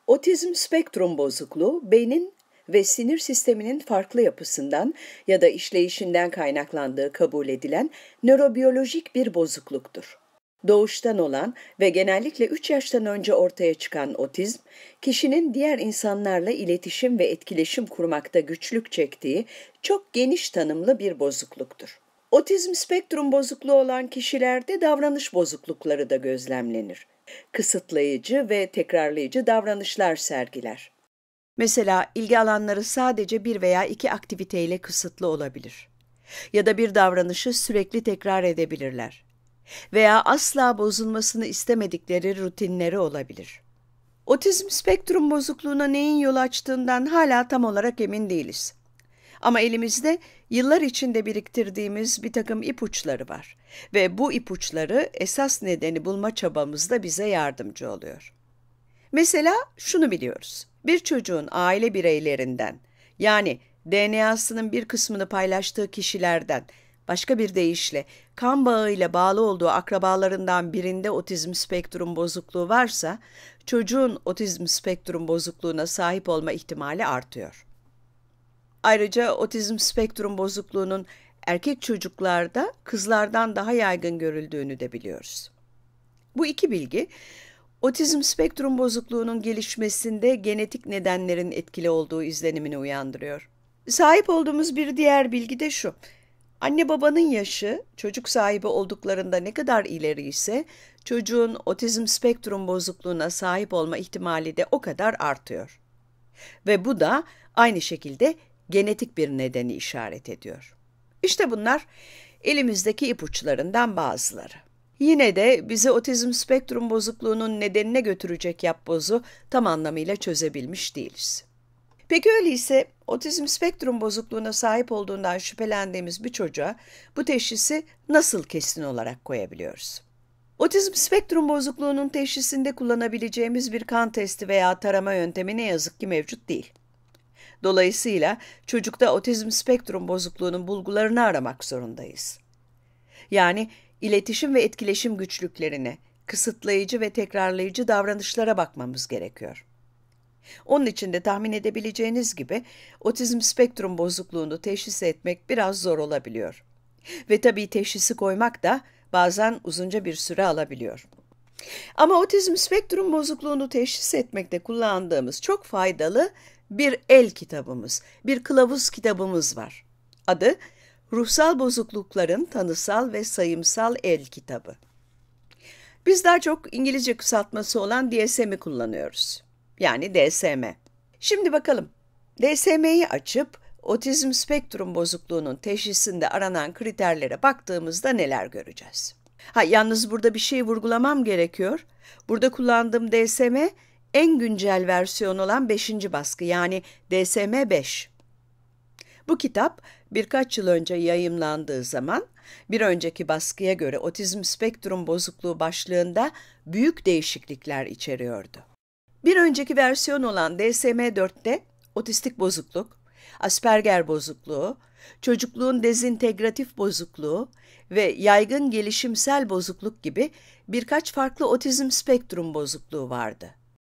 Otizm spektrum bozukluğu, beynin ve sinir sisteminin farklı yapısından ya da işleyişinden kaynaklandığı kabul edilen nörobiyolojik bir bozukluktur. Doğuştan olan ve genellikle 3 yaştan önce ortaya çıkan otizm, kişinin diğer insanlarla iletişim ve etkileşim kurmakta güçlük çektiği çok geniş tanımlı bir bozukluktur. Otizm spektrum bozukluğu olan kişilerde davranış bozuklukları da gözlemlenir. Kısıtlayıcı ve tekrarlayıcı davranışlar sergiler. Mesela ilgi alanları sadece bir veya iki aktiviteyle kısıtlı olabilir. Ya da bir davranışı sürekli tekrar edebilirler. Veya asla bozulmasını istemedikleri rutinleri olabilir. Otizm spektrum bozukluğuna neyin yol açtığından hala tam olarak emin değiliz. Ama elimizde yıllar içinde biriktirdiğimiz bir takım ipuçları var ve bu ipuçları esas nedeni bulma çabamızda bize yardımcı oluyor. Mesela şunu biliyoruz, bir çocuğun aile bireylerinden, yani DNA'sının bir kısmını paylaştığı kişilerden, başka bir deyişle kan bağıyla bağlı olduğu akrabalarından birinde otizm spektrum bozukluğu varsa, çocuğun otizm spektrum bozukluğuna sahip olma ihtimali artıyor. Ayrıca otizm spektrum bozukluğunun erkek çocuklarda kızlardan daha yaygın görüldüğünü de biliyoruz. Bu iki bilgi, otizm spektrum bozukluğunun gelişmesinde genetik nedenlerin etkili olduğu izlenimini uyandırıyor. Sahip olduğumuz bir diğer bilgi de şu: anne babanın yaşı çocuk sahibi olduklarında ne kadar ileri ise çocuğun otizm spektrum bozukluğuna sahip olma ihtimali de o kadar artıyor. Ve bu da aynı şekilde genetik bir nedeni işaret ediyor. İşte bunlar elimizdeki ipuçlarından bazıları. Yine de bizi otizm spektrum bozukluğunun nedenine götürecek yapbozu tam anlamıyla çözebilmiş değiliz. Peki öyleyse otizm spektrum bozukluğuna sahip olduğundan şüphelendiğimiz bir çocuğa bu teşhisi nasıl kesin olarak koyabiliyoruz? Otizm spektrum bozukluğunun teşhisinde kullanabileceğimiz bir kan testi veya tarama yöntemi ne yazık ki mevcut değil. Dolayısıyla çocukta otizm spektrum bozukluğunun bulgularını aramak zorundayız. Yani iletişim ve etkileşim güçlüklerine, kısıtlayıcı ve tekrarlayıcı davranışlara bakmamız gerekiyor. Onun için de tahmin edebileceğiniz gibi otizm spektrum bozukluğunu teşhis etmek biraz zor olabiliyor. Ve tabii teşhisi koymak da bazen uzunca bir süre alabiliyor. Ama otizm spektrum bozukluğunu teşhis etmekte kullandığımız çok faydalı bir el kitabımız, bir kılavuz kitabımız var. Adı Ruhsal Bozuklukların Tanısal ve Sayımsal El Kitabı. Biz daha çok İngilizce kısaltması olan DSM'i kullanıyoruz. Yani DSM. Şimdi bakalım, DSM'yi açıp otizm spektrum bozukluğunun teşhisinde aranan kriterlere baktığımızda neler göreceğiz? Yalnız burada bir şey vurgulamam gerekiyor. Burada kullandığım DSM en güncel versiyon olan 5. baskı, yani DSM-5. Bu kitap birkaç yıl önce yayımlandığı zaman bir önceki baskıya göre otizm spektrum bozukluğu başlığında büyük değişiklikler içeriyordu. Bir önceki versiyon olan DSM-4'te otistik bozukluk, Asperger bozukluğu, çocukluğun dezintegratif bozukluğu ve yaygın gelişimsel bozukluk gibi birkaç farklı otizm spektrum bozukluğu vardı.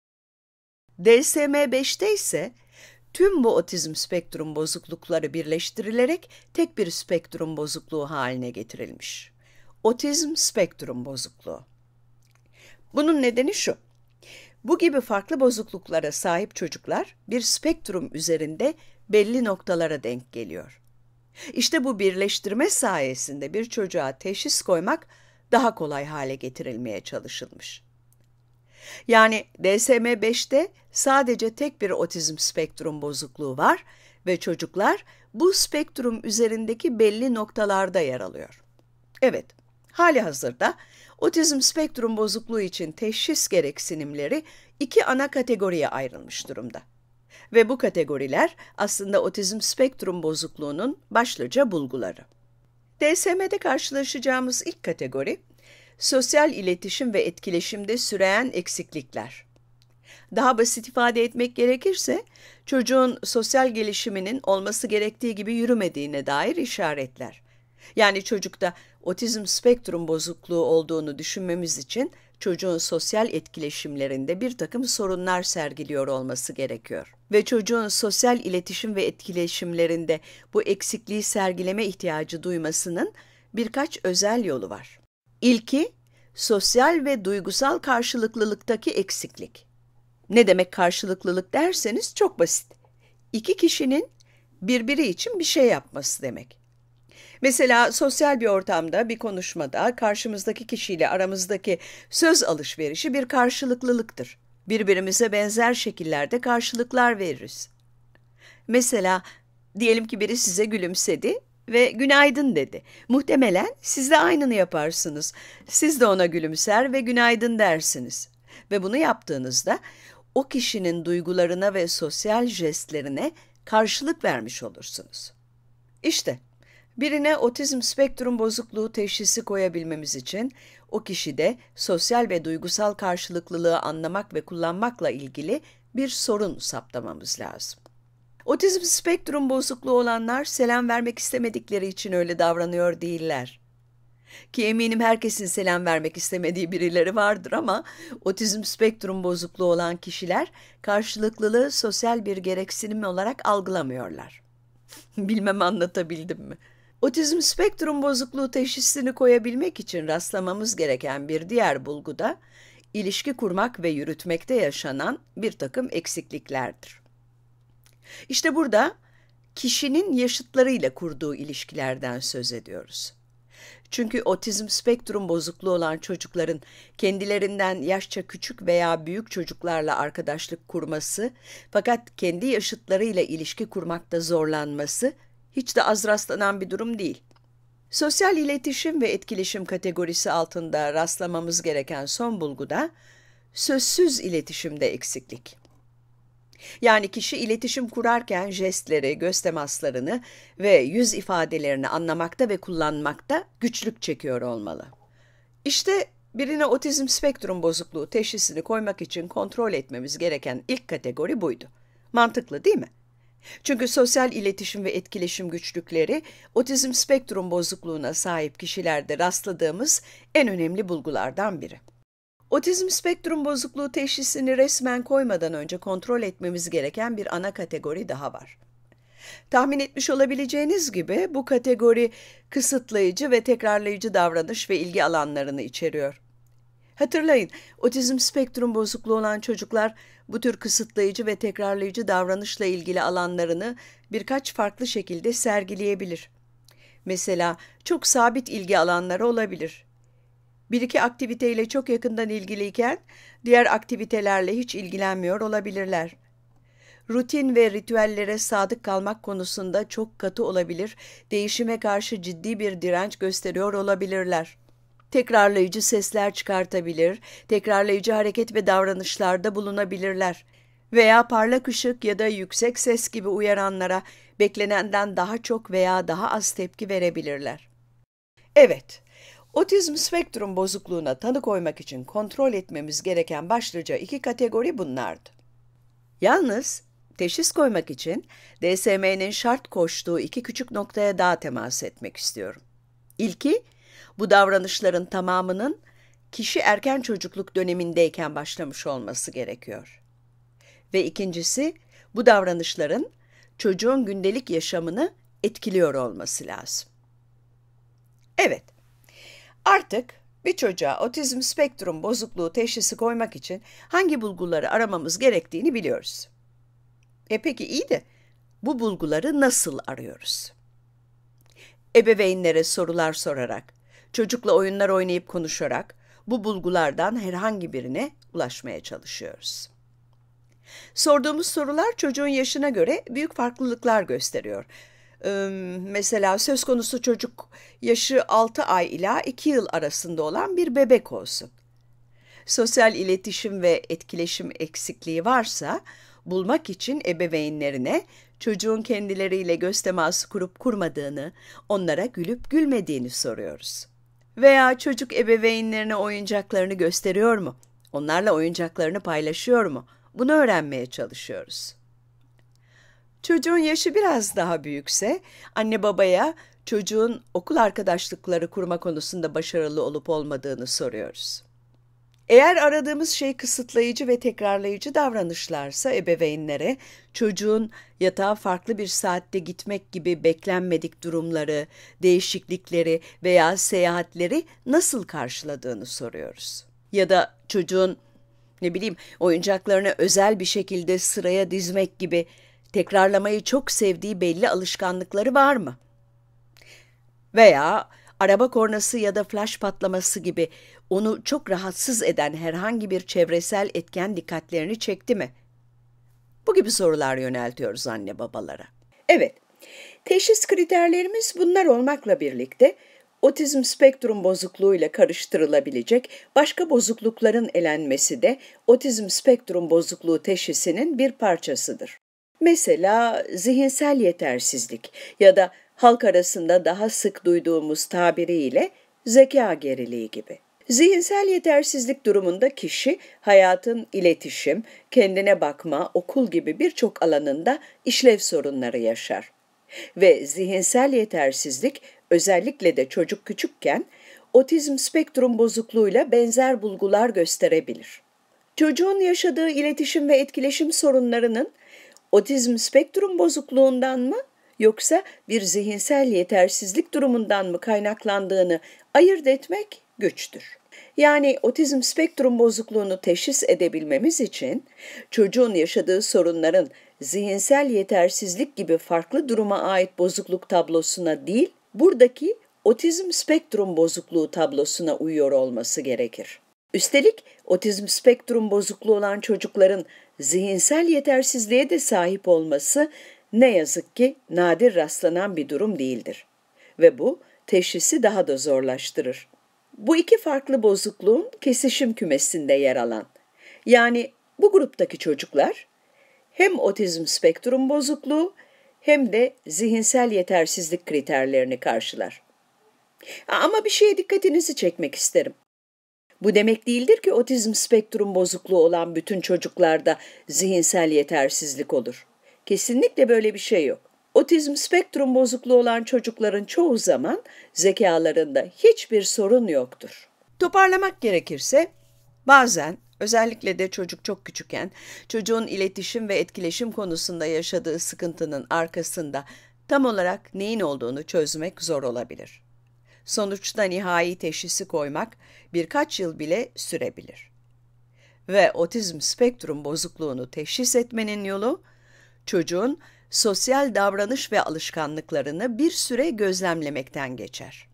DSM-5'te ise tüm bu otizm spektrum bozuklukları birleştirilerek tek bir spektrum bozukluğu haline getirilmiş. Otizm spektrum bozukluğu. Bunun nedeni şu: bu gibi farklı bozukluklara sahip çocuklar bir spektrum üzerinde belli noktalara denk geliyor. İşte bu birleştirme sayesinde bir çocuğa teşhis koymak daha kolay hale getirilmeye çalışılmış. Yani DSM-5'te sadece tek bir otizm spektrum bozukluğu var ve çocuklar bu spektrum üzerindeki belli noktalarda yer alıyor. Evet, halihazırda otizm spektrum bozukluğu için teşhis gereksinimleri iki ana kategoriye ayrılmış durumda. Ve bu kategoriler aslında otizm spektrum bozukluğunun başlıca bulguları. DSM'de karşılaşacağımız ilk kategori, sosyal iletişim ve etkileşimde süreyen eksiklikler. Daha basit ifade etmek gerekirse, çocuğun sosyal gelişiminin olması gerektiği gibi yürümediğine dair işaretler. Yani çocukta otizm spektrum bozukluğu olduğunu düşünmemiz için çocuğun sosyal etkileşimlerinde bir takım sorunlar sergiliyor olması gerekiyor. Ve çocuğun sosyal iletişim ve etkileşimlerinde bu eksikliği sergileme ihtiyacı duymasının birkaç özel yolu var. İlki, sosyal ve duygusal karşılıklılıktaki eksiklik. Ne demek karşılıklılık derseniz çok basit. İki kişinin birbiri için bir şey yapması demek. Mesela sosyal bir ortamda, bir konuşmada karşımızdaki kişiyle aramızdaki söz alışverişi bir karşılıklılıktır. Birbirimize benzer şekillerde karşılıklar veririz. Mesela diyelim ki biri size gülümsedi ve günaydın dedi. Muhtemelen siz de aynını yaparsınız. Siz de ona gülümser ve günaydın dersiniz. Ve bunu yaptığınızda o kişinin duygularına ve sosyal jestlerine karşılık vermiş olursunuz. İşte birine otizm spektrum bozukluğu teşhisi koyabilmemiz için o kişide sosyal ve duygusal karşılıklılığı anlamak ve kullanmakla ilgili bir sorun saptamamız lazım. Otizm spektrum bozukluğu olanlar selam vermek istemedikleri için öyle davranıyor değiller. Ki eminim herkesin selam vermek istemediği birileri vardır ama otizm spektrum bozukluğu olan kişiler karşılıklılığı sosyal bir gereksinim olarak algılamıyorlar. Bilmem anlatabildim mi? Otizm spektrum bozukluğu teşhisini koyabilmek için rastlamamız gereken bir diğer bulgu da ilişki kurmak ve yürütmekte yaşanan bir takım eksikliklerdir. İşte burada kişinin yaşıtlarıyla kurduğu ilişkilerden söz ediyoruz. Çünkü otizm spektrum bozukluğu olan çocukların kendilerinden yaşça küçük veya büyük çocuklarla arkadaşlık kurması, fakat kendi yaşıtlarıyla ilişki kurmakta zorlanması hiç de az rastlanan bir durum değil. Sosyal iletişim ve etkileşim kategorisi altında rastlamamız gereken son bulgu da sözsüz iletişimde eksiklik. Yani kişi iletişim kurarken jestleri, göz temaslarını ve yüz ifadelerini anlamakta ve kullanmakta güçlük çekiyor olmalı. İşte birine otizm spektrum bozukluğu teşhisini koymak için kontrol etmemiz gereken ilk kategori buydu. Mantıklı değil mi? Çünkü sosyal iletişim ve etkileşim güçlükleri otizm spektrum bozukluğuna sahip kişilerde rastladığımız en önemli bulgulardan biri. Otizm spektrum bozukluğu teşhisini resmen koymadan önce kontrol etmemiz gereken bir ana kategori daha var. Tahmin etmiş olabileceğiniz gibi bu kategori kısıtlayıcı ve tekrarlayıcı davranış ve ilgi alanlarını içeriyor. Hatırlayın, otizm spektrum bozukluğu olan çocuklar bu tür kısıtlayıcı ve tekrarlayıcı davranışla ilgili alanlarını birkaç farklı şekilde sergileyebilir. Mesela çok sabit ilgi alanları olabilir. Bir iki aktiviteyle çok yakından ilgiliyken diğer aktivitelerle hiç ilgilenmiyor olabilirler. Rutin ve ritüellere sadık kalmak konusunda çok katı olabilir, değişime karşı ciddi bir direnç gösteriyor olabilirler. Tekrarlayıcı sesler çıkartabilir, tekrarlayıcı hareket ve davranışlarda bulunabilirler. Veya parlak ışık ya da yüksek ses gibi uyaranlara beklenenden daha çok veya daha az tepki verebilirler. Evet, otizm spektrum bozukluğuna tanı koymak için kontrol etmemiz gereken başlıca iki kategori bunlardı. Yalnız teşhis koymak için DSM'nin şart koştuğu iki küçük noktaya daha temas etmek istiyorum. İlki, bu davranışların tamamının kişi erken çocukluk dönemindeyken başlamış olması gerekiyor. Ve ikincisi, bu davranışların çocuğun gündelik yaşamını etkiliyor olması lazım. Evet, artık bir çocuğa otizm spektrum bozukluğu teşhisi koymak için hangi bulguları aramamız gerektiğini biliyoruz. Peki iyi de bu bulguları nasıl arıyoruz? Ebeveynlere sorular sorarak, çocukla oyunlar oynayıp konuşarak bu bulgulardan herhangi birine ulaşmaya çalışıyoruz. Sorduğumuz sorular çocuğun yaşına göre büyük farklılıklar gösteriyor. Mesela söz konusu çocuk yaşı 6 ay ila 2 yıl arasında olan bir bebek olsun. Sosyal iletişim ve etkileşim eksikliği varsa bulmak için ebeveynlerine çocuğun kendileriyle göz teması kurup kurmadığını, onlara gülüp gülmediğini soruyoruz. Veya çocuk ebeveynlerine oyuncaklarını gösteriyor mu? Onlarla oyuncaklarını paylaşıyor mu? Bunu öğrenmeye çalışıyoruz. Çocuğun yaşı biraz daha büyükse anne babaya çocuğun okul arkadaşlıkları kurma konusunda başarılı olup olmadığını soruyoruz. Eğer aradığımız şey kısıtlayıcı ve tekrarlayıcı davranışlarsa ebeveynlere çocuğun yatağa farklı bir saatte gitmek gibi beklenmedik durumları, değişiklikleri veya seyahatleri nasıl karşıladığını soruyoruz. Ya da çocuğun oyuncaklarını özel bir şekilde sıraya dizmek gibi tekrarlamayı çok sevdiği belli alışkanlıkları var mı? Veya araba kornası ya da flash patlaması gibi onu çok rahatsız eden herhangi bir çevresel etken dikkatlerini çekti mi? Bu gibi sorular yöneltiyoruz anne babalara. Evet, teşhis kriterlerimiz bunlar olmakla birlikte otizm spektrum bozukluğuyla karıştırılabilecek başka bozuklukların elenmesi de otizm spektrum bozukluğu teşhisinin bir parçasıdır. Mesela zihinsel yetersizlik ya da halk arasında daha sık duyduğumuz tabiriyle zeka geriliği gibi. Zihinsel yetersizlik durumunda kişi hayatın iletişim, kendine bakma, okul gibi birçok alanında işlev sorunları yaşar. Ve zihinsel yetersizlik özellikle de çocuk küçükken otizm spektrum bozukluğuyla benzer bulgular gösterebilir. Çocuğun yaşadığı iletişim ve etkileşim sorunlarının otizm spektrum bozukluğundan mı yoksa bir zihinsel yetersizlik durumundan mı kaynaklandığını ayırt etmek güçtür. Yani otizm spektrum bozukluğunu teşhis edebilmemiz için çocuğun yaşadığı sorunların zihinsel yetersizlik gibi farklı duruma ait bozukluk tablosuna değil, buradaki otizm spektrum bozukluğu tablosuna uyuyor olması gerekir. Üstelik otizm spektrum bozukluğu olan çocukların zihinsel yetersizliğe de sahip olması ne yazık ki nadir rastlanan bir durum değildir. Ve bu teşhisi daha da zorlaştırır. Bu iki farklı bozukluğun kesişim kümesinde yer alan, yani bu gruptaki çocuklar hem otizm spektrum bozukluğu hem de zihinsel yetersizlik kriterlerini karşılar. Ama bir şeye dikkatinizi çekmek isterim. Bu demek değildir ki otizm spektrum bozukluğu olan bütün çocuklarda zihinsel yetersizlik olur. Kesinlikle böyle bir şey yok. Otizm spektrum bozukluğu olan çocukların çoğu zaman zekalarında hiçbir sorun yoktur. Toparlamak gerekirse, bazen özellikle de çocuk çok küçükken çocuğun iletişim ve etkileşim konusunda yaşadığı sıkıntının arkasında tam olarak neyin olduğunu çözmek zor olabilir. Sonuçta nihai teşhisi koymak birkaç yıl bile sürebilir. Ve otizm spektrum bozukluğunu teşhis etmenin yolu, çocuğun sosyal davranış ve alışkanlıklarını bir süre gözlemlemekten geçer.